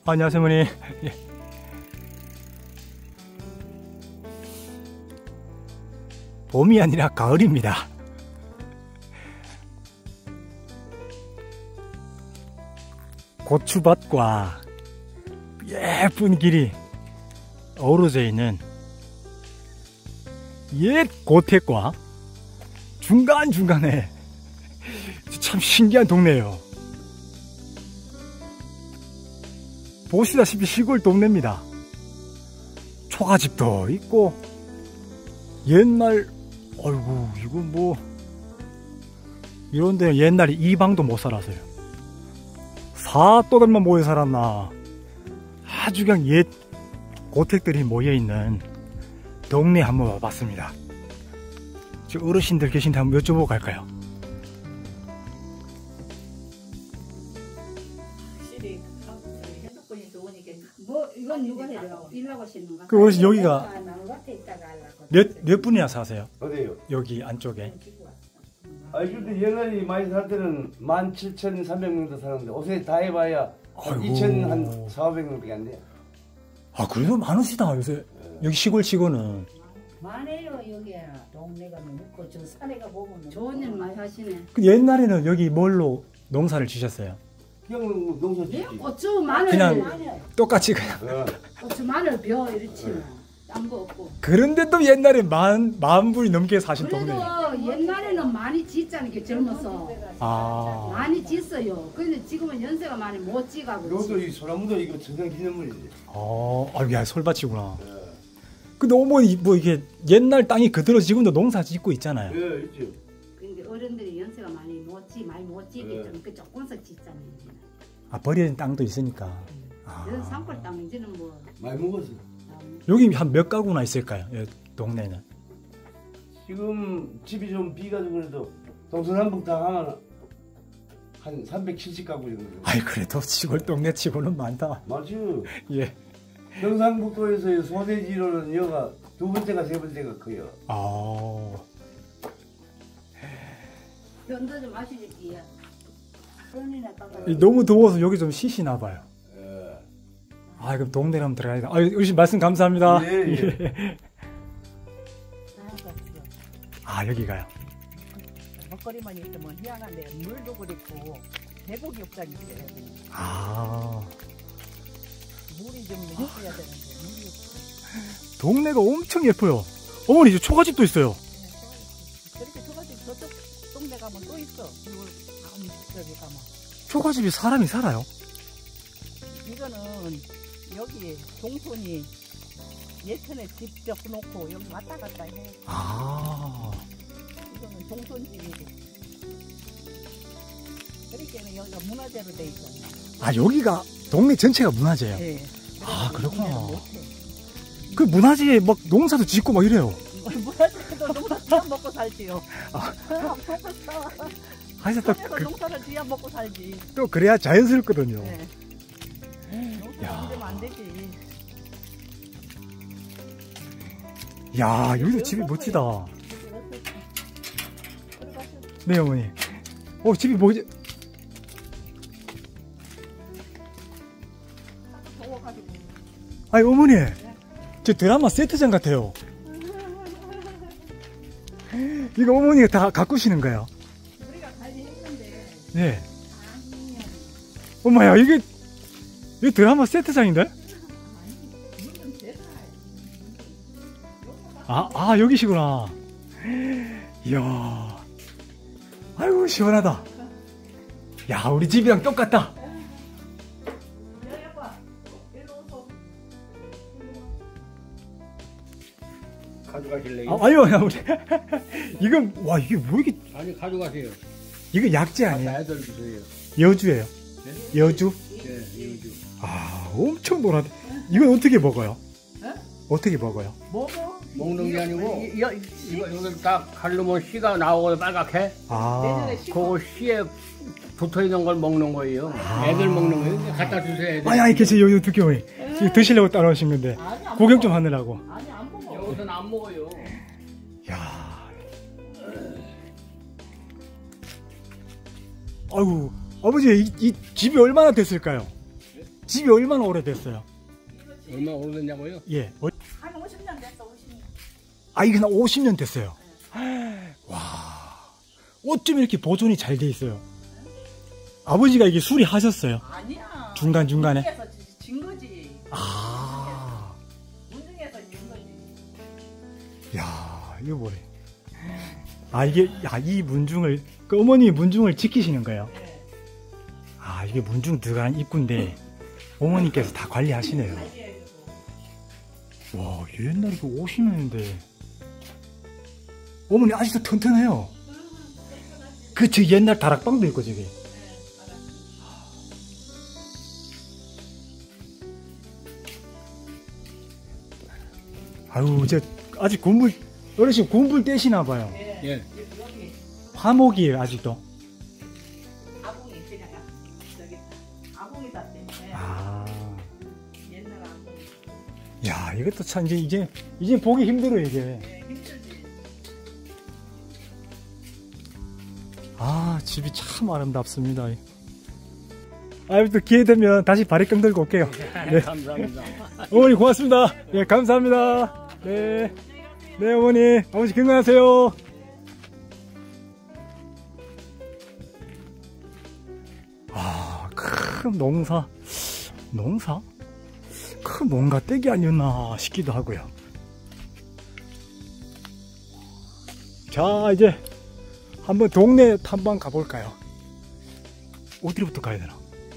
안녕하세요, 어머니. 예. 봄이 아니라 가을입니다. 고추밭과 예쁜 길이 어우러져 있는 옛 고택과 중간중간에 참 신기한 동네예요. 보시다시피 시골 동네입니다. 초가집도 있고 옛날 어이구 이거 뭐 이런데 옛날에 이방도 못 살았어요. 사또들만 모여 살았나. 아주 그냥 옛 고택들이 모여있는 동네 한번 와봤습니다. 저 어르신들 계신데 한번 여쭤보고 갈까요? 확실히 핸드폰이 좋으니까 뭐 이건 누가 해요? 일하고 싶는가? 그 어르신 여기가 몇 분이나 사세요? 어디요? 여기 안쪽에. 근데 옛날에 많이 살 때는 17,300명도 사는데 요새 다 해봐야 2,400명밖에 안 돼요. 아 그래도 많으시다 요새. 여기 시골 치고는. 많아요 여기 동네가 많고 저 산에가 보면 좋은 일 많이 하시네. 그 옛날에는 여기 뭘로 농사를 지셨어요? 그냥 농사 예? 짓지. 고추 마늘 그냥 똑같이 그냥. 고추 마늘 벼 이렇지 딴 거 없고. 그런데 또 옛날에 만 불이 넘게 사신 그래도 동네. 옛날에는 많이 짓자는 게 젊어서 아. 많이 짓어요. 근데 지금은 연세가 많이 못 지가고. 이것도 이 소나무도 이거 전상기념물이지. 야 솔밭이구나. 근데 어머니 뭐 이게 옛날 땅이 그대로 지금도 농사 짓고 있잖아요. 예, 있죠. 근데 어른들이 연세가 많이 못 지기 때문에 그 조금씩 짓잖아요. 아 버려진 땅도 있으니까. 이런 산골 땅 이제는 뭐 많이 먹었어. 여기 한 몇 가구나 있을까요? 이 동네는. 지금 집이 좀 비가지고 그래도 동서남북 다 하면 한 370가구 정도. 아이 그래도 시골 동네 치고는 많다. 맞죠. 예. 경상북도에서 소대지로는 여가 두 번째가 세 번째가 커요. 아. 변도 좀 마시지. 너무 더워서 여기 좀 쉬시나 봐요. 예. 아 그럼 동네로 한번 들어가야 돼. 어르신 말씀 감사합니다. 예, 예. 예. 아 여기가요. 먹거리만 있으면 희한한데 물도 그렇고 계곡이 없다니 있어요. 아. 물이 좀 있어야 되는데 물이 없어. 동네가 엄청 예뻐요. 어머니 이제 초가집도 있어요. 저렇게 초가집 저쪽 동네 가면 또 있어. 이걸 다음 저기 가면. 초가집이 사람이 살아요? 이거는 여기 동손이 예천에 직접 놓고 여기 왔다 갔다 해. 아. 이거는 동손집이고. 그러니까 여기가 문화재로 돼 있잖아. 아 여기가 동네 전체가 문화재예요. 네. 아 그렇구나. 그 문화재에 막 농사도 짓고 막 이래요. 문화재도 농사 먹고 살지요. 하여튼 또, 산에서 농사를 지어 먹고 살지. 또 그래야 자연스럽거든요. 네. 농사 안 되면 안 되지. 야 여기도 집이 멋지다. 네 어머니. 집이 뭐지? 아니 어머니 저 드라마 세트장 같아요. 이거 어머니가 다 가꾸시는 거예요? 우리가 관리했는데. 네. 엄마야 이게 드라마 세트장인데? 여기시구나. 이야. 아이고 시원하다. 야 우리 집이랑 똑같다. 가져가실래요? 아니요 우리 이건 와 이게 뭐 이게 아니 가져가세요. 이거 약재 아니에요? 애들 주세요. 여주예요? 네? 여주. 아 엄청 노랗네. 이건 어떻게 먹어요? 네? 어떻게 먹어요? 먹어? 먹는 게 아니고 이거 여기 딱 가르면 씨가 나오고 빨갛게 아 그 씨에 붙어 있는 걸 먹는 거예요. 애들 먹는 거예요. 갖다 주세요. 애들. 아니 계세요 여기 어떻게 오니? 지금 드시려고 따라오신 건데 구경 좀 하느라고. 아니 안 먹어. 여기서는 안 먹어요. 야. 아이고 아버지 이 집이 얼마나 됐을까요? 집이 얼마나 오래됐어요? 얼마나 오래됐냐고요? 예. 한 50년 됐어, 50년. 아, 이게 한 50년 됐어요. 와. 어쩜 이렇게 보존이 잘 돼 있어요? 아버지가 이게 수리하셨어요? 아니야. 중간중간에? 문중에서 진 거지. 아. 문중에서 진 거지. 야, 이거 뭐래. 아, 이게, 야, 이 문중을, 그 어머니 문중을 지키시는 거예요? 네. 아, 이게 문중 들어가는 입구인데, 어머니께서 다 관리하시네요. 와, 옛날에 그 50년인데, 어머니 아직도 튼튼해요. 그, 저 옛날 다락방도 있고, 저기. 아유, 아직 어르신 군불 떼시나봐요. 예. 여기 화목이에요, 아직도. 아궁이 그냥 저기 아궁이다 때문에 아. 옛날 아궁이. 야, 이것도 참, 이제 보기 힘들어요, 이게. 네, 힘들지. 아, 집이 참 아름답습니다. 아유, 또 기회 되면 다시 바리깡 들고 올게요. 네. 감사합니다. 어머니 고맙습니다. 예, 감사합니다. 네. 네, 어머니. 아버지 건강하세요. 아, 큰 농사? 큰 뭔가 떼기 아니었나 싶기도 하고요. 자, 이제 한번 동네 탐방 가볼까요? 어디로부터 가야 되나?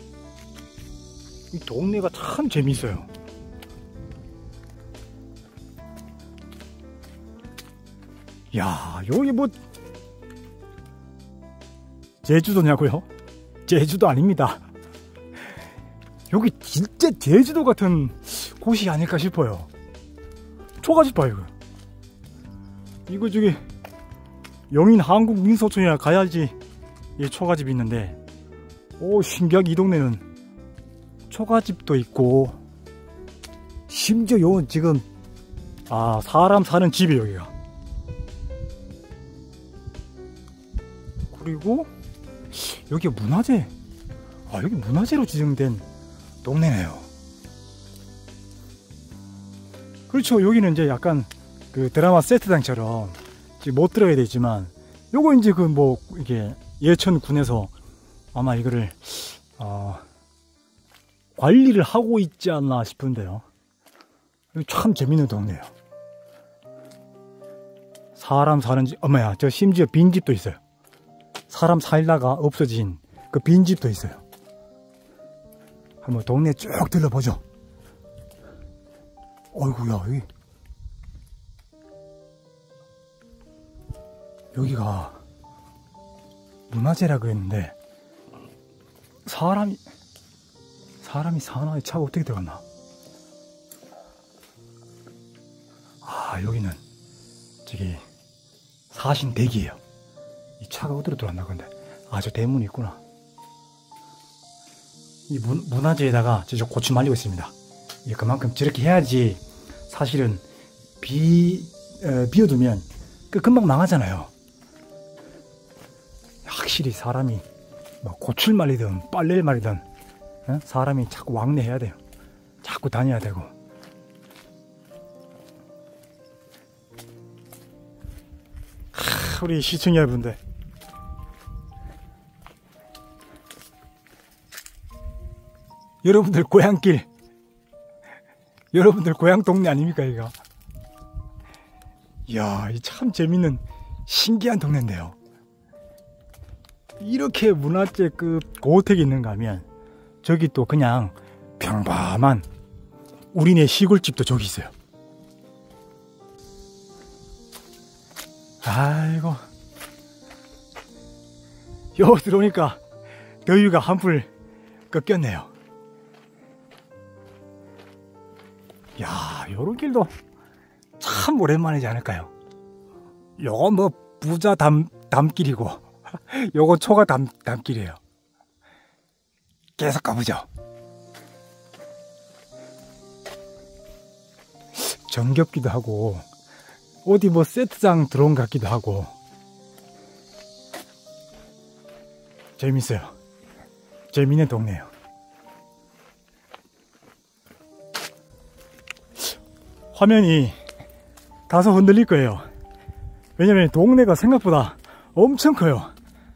이 동네가 참 재밌어요. 야, 여기 뭐 제주도냐고요? 제주도 아닙니다. 여기 진짜 제주도 같은 곳이 아닐까 싶어요. 초가집 봐요. 이거 저기 영인 한국민속촌이나 가야지 이 초가집이 있는데, 오, 신기하게 이 동네는 초가집도 있고, 심지어 요 지금 사람 사는 집이 여기가. 그리고 여기 문화재, 여기 문화재로 지정된 동네네요. 그렇죠. 여기는 이제 약간 그 드라마 세트장처럼 지금 못 들어가야 되지만, 요거 이제 그 뭐 이게 예천군에서 아마 이거를 관리를 하고 있지 않나 싶은데요. 여기 참 재밌는 동네예요. 사람 사는 집, 저 심지어 빈집도 있어요. 사람 살다가 없어진 그 빈집도 있어요. 한번 동네 쭉 들러보죠. 어이구야, 여기가 문화재라고 했는데, 사람이 사나이 차가 어떻게 들어갔나? 여기는 저기 사신대기예요. 이 차가 어디로 들어왔나 근데. 저 대문이 있구나. 이 문화재에다가 저 고추 말리고 있습니다. 그만큼 저렇게 해야지. 사실은 비워두면 금방 망하잖아요. 확실히 사람이 뭐 고추를 말리든 빨래를 말리든 사람이 자꾸 왕래해야 돼요. 자꾸 다녀야 되고. 우리 시청자 여러분들, 여러분들 고향길, 여러분들 고향 동네 아닙니까 이거? 이야, 참 재밌는 신기한 동네인데요. 이렇게 문화재급 고택이 있는가 하면, 저기 또 그냥 평범한 우리네 시골집도 저기 있어요. 아이고, 요 들어오니까 더위가 한풀 꺾였네요. 야, 요런 길도 참 오랜만이지 않을까요? 요거 뭐 부자 담길이고 요거 초가 담길이에요. 계속 가보죠. 정겹기도 하고 어디 뭐 세트장 들어온 것 같기도 하고 재밌어요. 재밌는 동네예요. 화면이 다소 흔들릴 거예요. 왜냐면 동네가 생각보다 엄청 커요.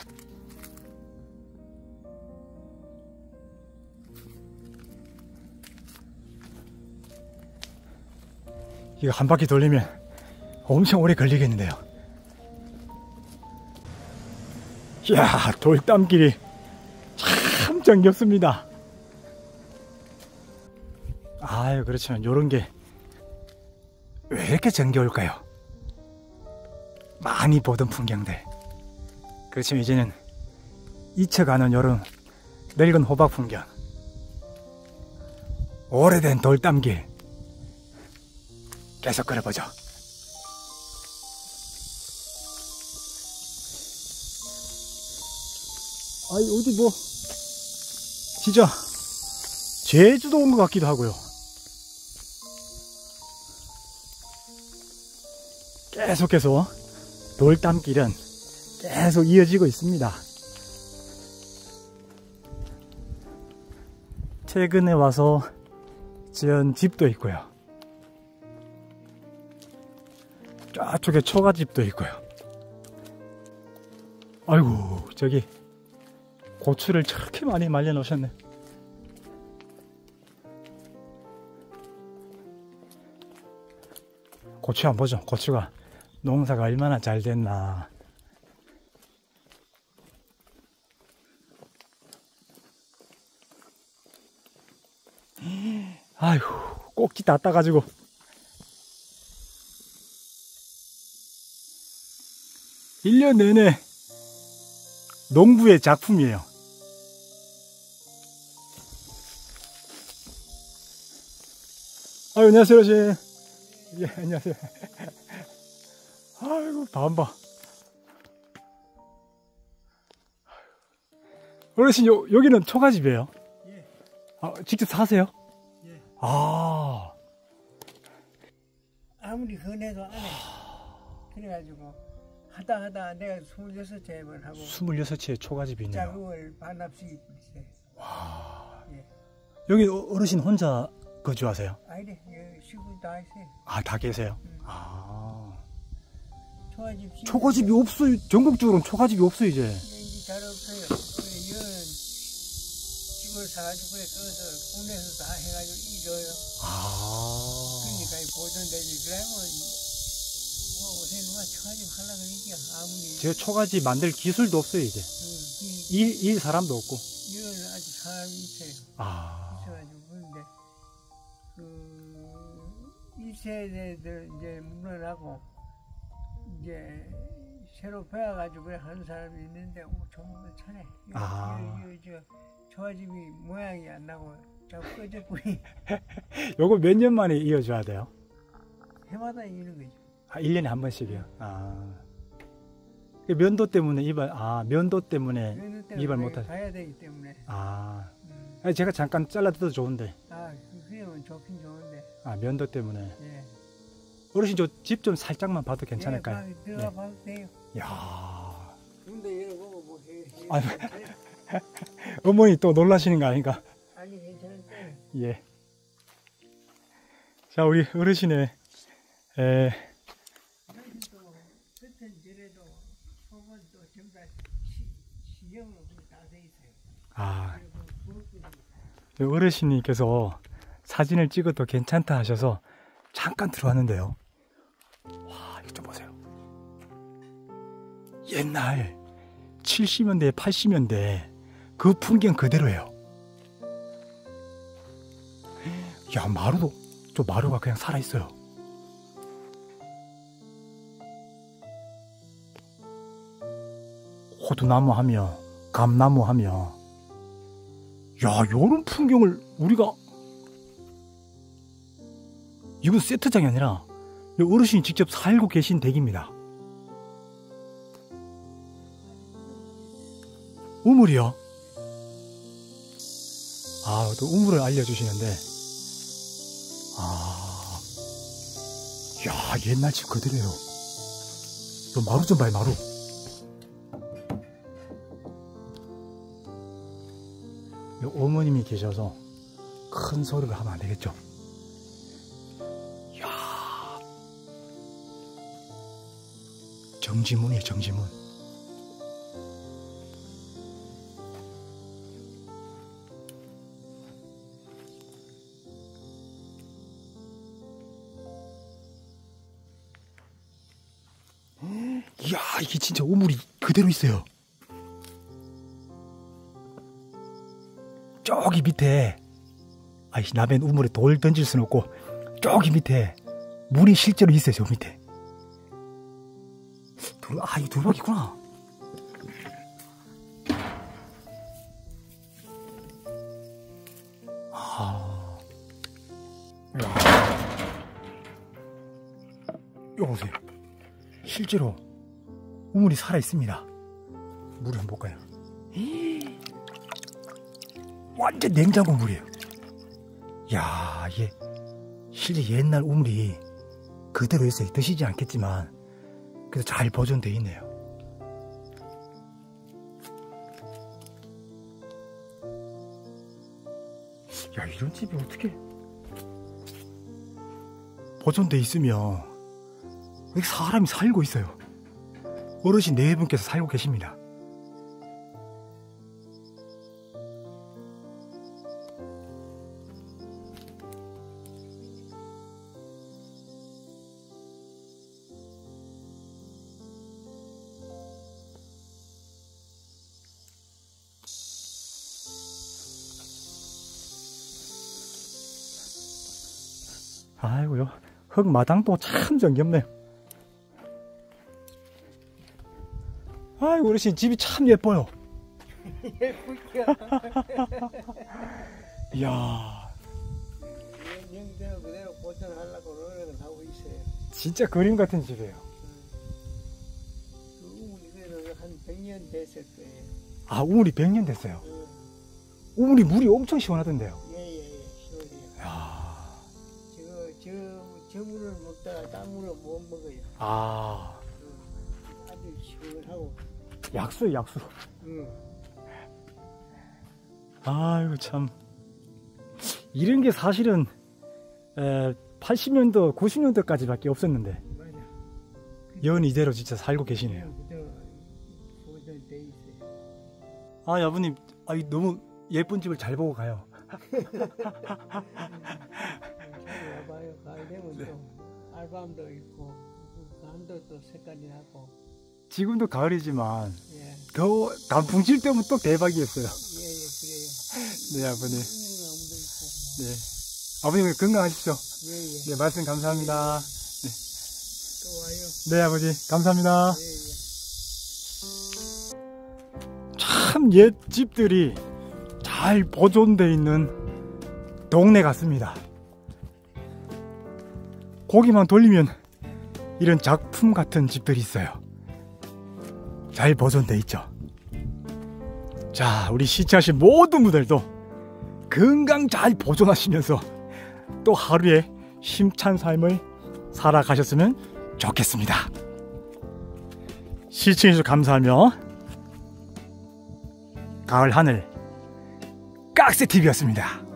이거 한 바퀴 돌리면 엄청 오래 걸리겠는데요. 이야, 돌담길이 참 정겹습니다. 아유, 그렇지만 요런 게 왜 이렇게 정겨울까요? 많이 보던 풍경들. 그렇지만 이제는 잊혀가는 요런 늙은 호박 풍경, 오래된 돌담길 계속 걸어보죠. 아이, 어디 뭐 진짜 제주도 온 것 같기도 하고요. 계속해서 돌담길은 계속 이어지고 있습니다. 최근에 와서 지은 집도 있고요. 저쪽에 초가집도 있고요. 아이고, 저기 고추를 저렇게 많이 말려 놓으셨네. 고추 한번 보죠. 고추가 농사가 얼마나 잘 됐나. 아이고, 꼭지 다 따가지고. 일 년 내내 농부의 작품이에요. 아유, 안녕하세요, 어르신. 예, 안녕하세요. 아이고, 밤봐. 어르신, 여기는 초가집이에요? 예. 아, 직접 사세요? 예. 아. 아무리 흔해도 안 해. 그래가지고 하다 내가 26채만 하고 26채의 초가집이 있네요. 자금을 반납씩 있어요. 와. 예. 여기 어르신 혼자 거주하세요? 아니래, 식구 다 있어요. 아, 다 계세요? 아. 초가집 초가집이 없어요. 전국적으로는 초가집이 없어요, 이제. 이제 잘 없어요. 이런 집을 사가지고 그래서 국내에서 다 해가지고 이줘요. 아. 그러니까 보존되지. 그러면 뭐 요새 누가 초가집 하려고 그러니까 아무리 제가 초가집 만들 기술도 없어요, 이제. 일 사람도 없고. 이런 아주 사람이 있어요. 아. 있어가지고 그런데 그 1세대들 이제 물러나고 이제 새로 배워가지고 그래 하는 사람이 있는데 정말 차네. 저 초가집이 모양이 안 나고 자꾸 꺼졌고 요거 몇 년 만에 이어줘야 돼요? 해마다 이런 거죠. 아, 1년에 한 번씩이요? 아. 면도 때문에 면도 때문에 이발 못하죠. 가야 되기 때문에. 아. 아니, 제가 잠깐 잘라드려도 좋은데. 그러면 좋긴 좋은데. 아, 면도 때문에. 예. 어르신, 저 집 좀 살짝만 봐도 괜찮을까요? 예, 들어가 봐도 돼요. 이야. 근데 이런 거 뭐 해. 아니, 어머니 또 놀라시는 거 아닌가? 아니 괜찮은데. 예. 자, 우리 어르신의 전에도 속은도 전부 다 시경으로 다 돼 있어요. 아, 어르신님께서 사진을 찍어도 괜찮다 하셔서 잠깐 들어왔는데요. 와, 이거 좀 보세요. 옛날 70년대, 80년대 그 풍경 그대로예요. 야, 저 마루가 그냥 살아있어요. 호두나무 하며 감나무 하며, 야, 요런 풍경을 우리가, 이건 세트장이 아니라 어르신이 직접 살고 계신 댁입니다. 우물이요? 아, 또 우물을 알려주시는데, 야, 옛날 집 그대로예요. 요 마루 좀 봐요, 마루. 어머님이 계셔서 큰 소리를 하면 안 되겠죠. 이야, 정지문이에요, 정지문. 이야, 이게 진짜 우물이 그대로 있어요. 저기 밑에, 아이씨, 남의 우물에 돌 던질 수는 없고, 저기 밑에 물이 실제로 있어요. 저 밑에 이거 돌박이구나. 이거 보세요. 실제로 우물이 살아 있습니다. 물을 한번 볼까요? 완전 냉장고 물이에요. 야, 이게 실제 옛날 우물이 그대로 있어요. 드시지 않겠지만 그래서 잘 보존되어 있네요. 야, 이런 집이 어떻게 보존되어 있으면 여기 사람이 살고 있어요. 어르신 4분께서 살고 계십니다. 아이고요, 흙마당도 참 정겹네요. 아이고, 어르신 집이 참 예뻐요. 예쁘죠. 이야, 영대로 그대로 보존하려고 노력을 하고 있어요. 진짜 그림 같은 집이에요. 그 우물이 그래도 한 100년 됐을 거예요. 아, 우물이 100년 됐어요. 우물이 물이 엄청 시원하던데요. 예예예, 시원해요. 야, 저 물을 먹다가 딴 물을 못 먹어요. 아, 아주 시원하고. 약수예요, 약수. 아이고, 참 이런 게 사실은 80년도 90년도까지밖에 없었는데 맞아. 연 이대로 진짜 살고 계시네요. 그대로 보존돼 있어요. 아, 아버님, 너무 예쁜 집을 잘 보고 가요. 와봐요. 가을 되면 또 알밤도 있고 밤도 또 색깔이 나고. 지금도 가을이지만 예. 더 단풍 칠 때면 또 대박이었어요. 예예, 그래요. 네, 아버님. 나무도 있고. 네, 아버님 건강하십시오. 예예. 네, 말씀 감사합니다. 또 와요. 네, 아버지 감사합니다. 예예. 참 옛 집들이 잘 보존되어 있는 동네 같습니다. 고기만 돌리면 이런 작품 같은 집들이 있어요. 잘 보존되어 있죠. 자, 우리 시청하신 모든 분들도 건강 잘 보존하시면서 또 하루에 힘찬 삶을 살아가셨으면 좋겠습니다. 시청해주셔서 감사하며 가을 하늘 깍새TV였습니다.